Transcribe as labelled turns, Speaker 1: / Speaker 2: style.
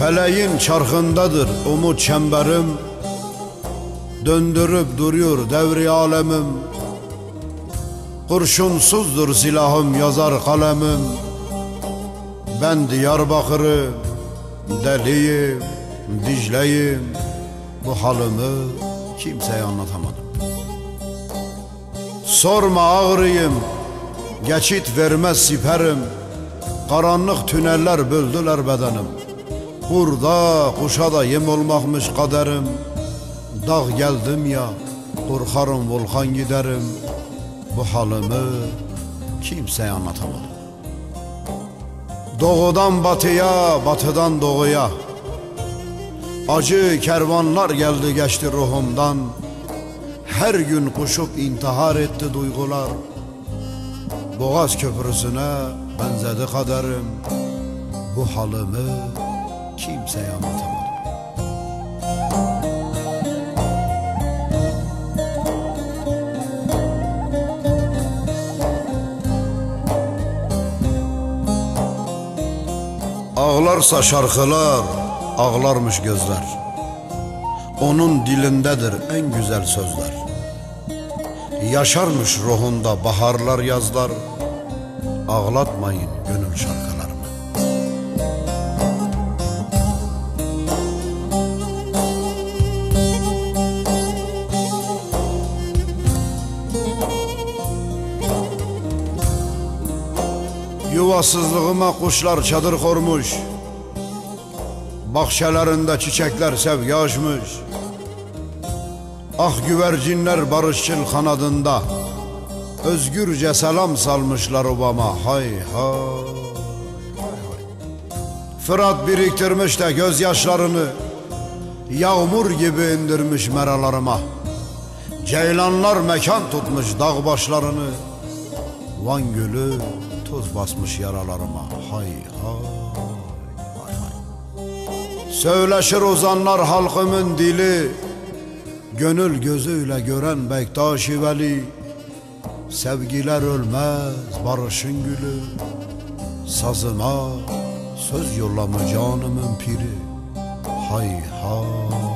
Speaker 1: Feleğin çarkındadır umut çemberim, döndürüp duruyor devri alemim. Kurşunsuzdur silahım, yazar kalemim. Ben Diyarbakır'ım, deliyim, Dicle'yim. Bu halımı kimseye anlatamadım. Sorma ağrıyım, geçit vermez siperim. Karanlık tüneller böldüler bedenim. Burada kuşa da yem olmakmış kaderim. Dağ geldim ya, korkarım volkan giderim. Bu halımı kimseye anlatamadım. Doğudan batıya, batıdan doğuya acı kervanlar geldi geçti ruhumdan. Her gün koşup intihar etti duygular. Boğaz köprüsüne benzedi kaderim. Bu halımı kimseye anlatamadım. Ağlarsa şarkılar, ağlarmış gözler. Onun dilindedir en güzel sözler. Yaşarmış ruhunda baharlar yazlar. Ağlatmayın gönül şarkılarımı. Yuvasızlığıma kuşlar çadır kurmuş. Bahçelerinde çiçekler sevgi açmış. Ah güvercinler barışçıl kanadında özgürce selam salmışlar obama. Hay hay. Fırat biriktirmiş de gözyaşlarını yağmur gibi indirmiş meralarıma. Ceylanlar mekan tutmuş dağ başlarını. Van Gölü tuz basmış yaralarıma. Hay hay. Söyleşir ozanlar halkımın dili, gönül gözüyle gören Bektaş-ı Veli. Sevgiler ölmez barışın gülü, sazıma söz yollamış canımın piri. Hay hay.